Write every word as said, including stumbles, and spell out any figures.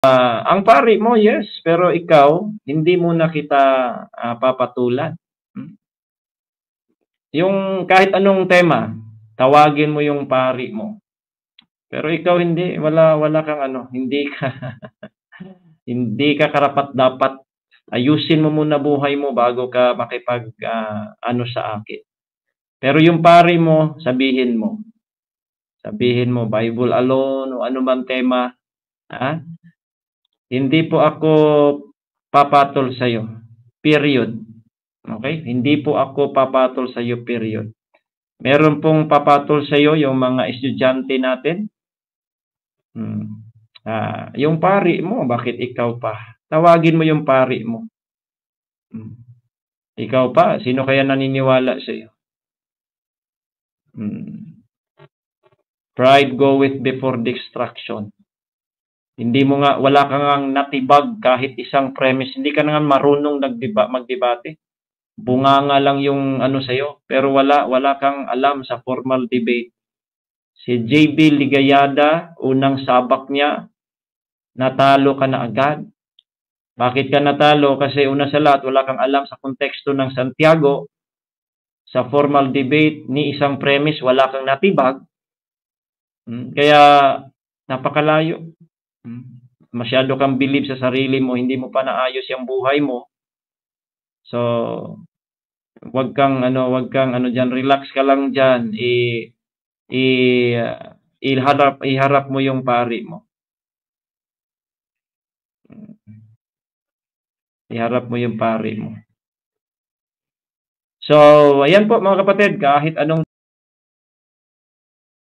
Ah, ang pari mo, yes, pero ikaw, hindi mo na kita ah, papatulan. Hmm? Yung kahit anong tema, tawagin mo yung pari mo. Pero ikaw hindi, wala wala kang ano, hindi ka hindi ka karapat-dapat. Ayusin mo muna buhay mo bago ka makipag ah, ano sa akin. Pero yung pari mo, sabihin mo. Sabihin mo, Bible alone o ano bang tema, ha? Hindi po ako papatol sa'yo. Period. Okay? Hindi po ako papatol sa'yo, period. Meron pong papatol sa'yo yung mga estudyante natin. Hmm. Ah, yung pari mo, bakit ikaw pa? Tawagin mo yung pari mo. Hmm. Ikaw pa, sino kaya naniniwala sa'yo? Hmm. Pride goeth before destruction. Hindi mo nga, wala ka ngang natibag kahit isang premise. Hindi ka na nga marunong nagdiba, magdebate. Bunganga lang yung ano sa'yo. Pero wala, wala kang alam sa formal debate. Si J B Ligayada, unang sabak niya, natalo ka na agad. Bakit ka natalo? Kasi una sa lahat, wala kang alam sa konteksto ng Santiago. Sa formal debate, ni isang premise, wala kang natibag. Hmm, kaya, napakalayo. Hmm. Masyado kang believe sa sarili mo, hindi mo pa naayos yung buhay mo. So, wag kang ano, wag kang ano diyan, relax ka lang diyan. I i uh, iharap iharap mo yung pari mo. Iharap mo yung pari mo. So, ayan po mga kapatid, kahit anong